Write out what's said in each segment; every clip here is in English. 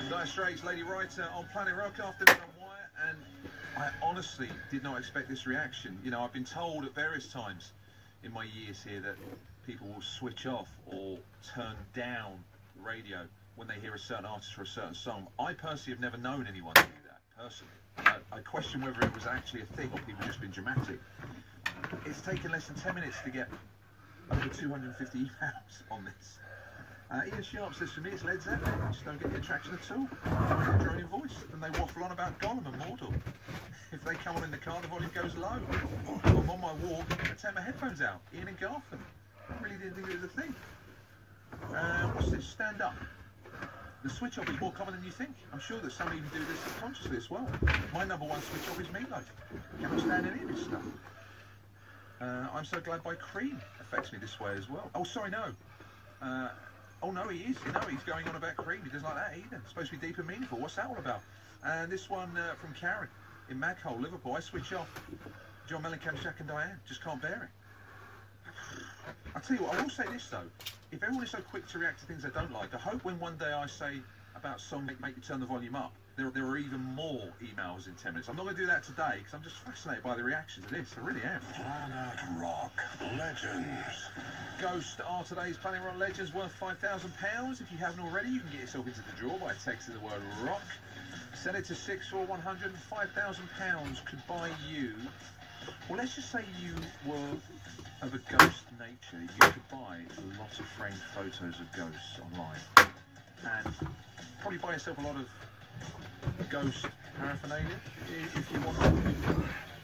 Dire Straits, Lady Writer on Planet Rock after Red Wire, and I honestly did not expect this reaction. You know, I've been told at various times in my years here that people will switch off or turn down radio when they hear a certain artist or a certain song. I personally have never known anyone do that, personally. I question whether it was actually a thing or people just been dramatic. It's taken less than 10 minutes to get over 250 emails on this. Ian Sharp says, for me it's Led Zeppelin. I just don't get the attraction at all. I find the droning voice, and they waffle on about Gollum and Mordor. If they come on in the car, the volume goes low. I'm on my walk, I take my headphones out. Ian and Gartham. I really didn't think it was a thing. What's this? Stand Up. The switch off is more common than you think. I'm sure that some even do this subconsciously as well. My number one switch off is Meatloaf. Cannot stand any of this stuff. I'm so glad by Cream affects me this way as well. Oh, sorry, no. Oh no, he is. No, he's going on about Cream. He doesn't like that either. It's supposed to be deep and meaningful. What's that all about? And this one from Karen in Maghole, Liverpool. I switch off John Mellencamp, Jack and Diane. Just can't bear it. I'll tell you what, I will say this though. If everyone is so quick to react to things they don't like, I hope when one day I say about song make you turn the volume up, there are even more emails in 10 minutes. I'm not going to do that today because I'm just fascinated by the reaction to this. I really am. Planet Rock Legends. Ghost are today's Planet Rock Legends, worth £5,000. If you haven't already, you can get yourself into the draw by texting the word rock. Send it to 64100. £5,000 could buy you. Well, let's just say you were of a ghost nature. You could buy a lot of framed photos of ghosts online, and probably buy yourself a lot of ghost paraphernalia if you want to.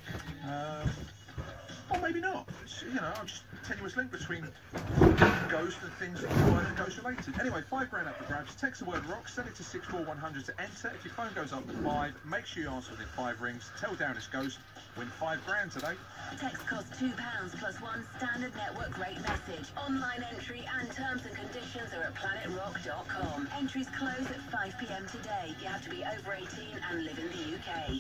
Or maybe not. It's, you know, I'm just a tenuous link between ghost and things that you find ghost related. Anyway, £5,000 up for grabs. Text the word rock, send it to 64100 to enter. If your phone goes up to 5, make sure you answer within 5 rings. Tell Darren it's ghost. Win £5,000 today. Text costs £2 plus one standard network rate message. Online entry and terms and conditions are at planetrock.com. Entries close at 5 PM today. You have to be over 18 and live in the UK.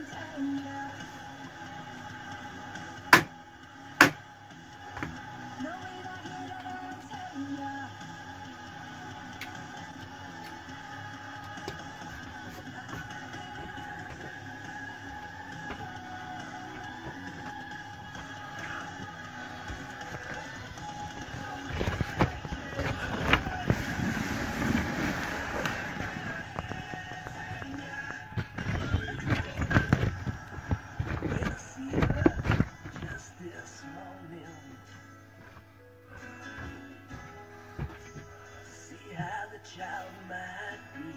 Child might be.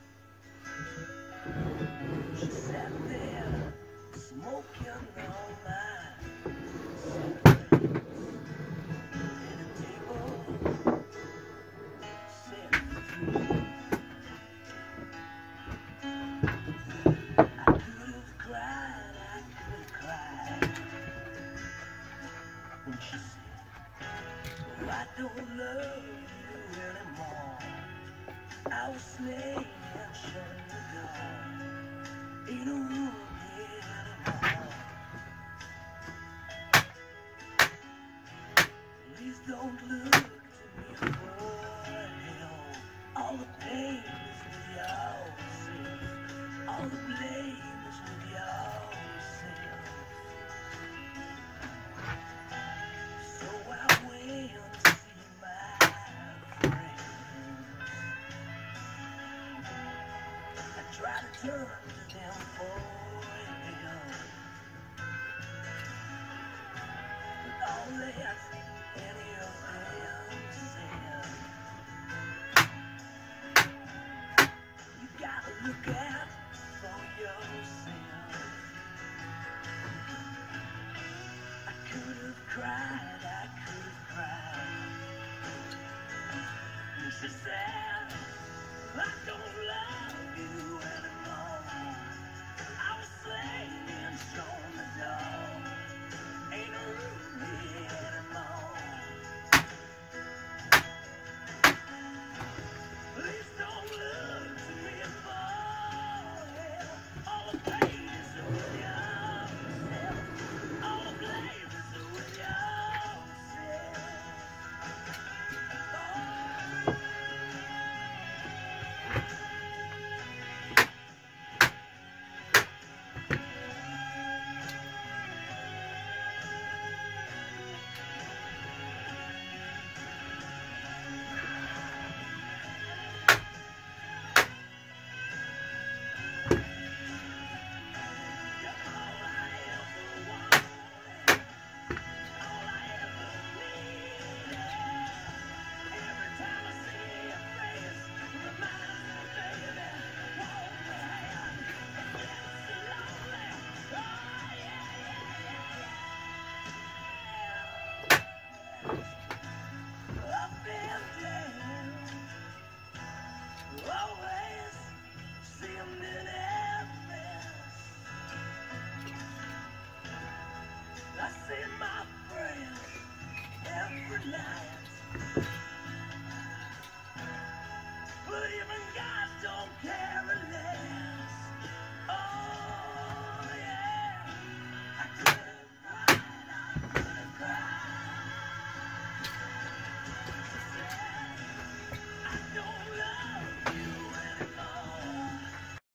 She sat there smoking all night. And a table set free. I could have cried, when she said, "Oh, I don't love you anymore. I was slaying and shutting the door. Ain't no room here anymore. Please don't look to me for help. All the pain is with yourself. All the blame is with yourself." So I went to see my friend. I try to turn to them for help, but all that any of them said, you gotta look out for yourself. I could have cried, and she said, "I don't love you anymore. I was slaying and showing the door. Ain't no room here anymore. Please don't look to me for help. All the pain is with yourself. All the blame is with yourself." Always seemed in heaven. I see my friends every night.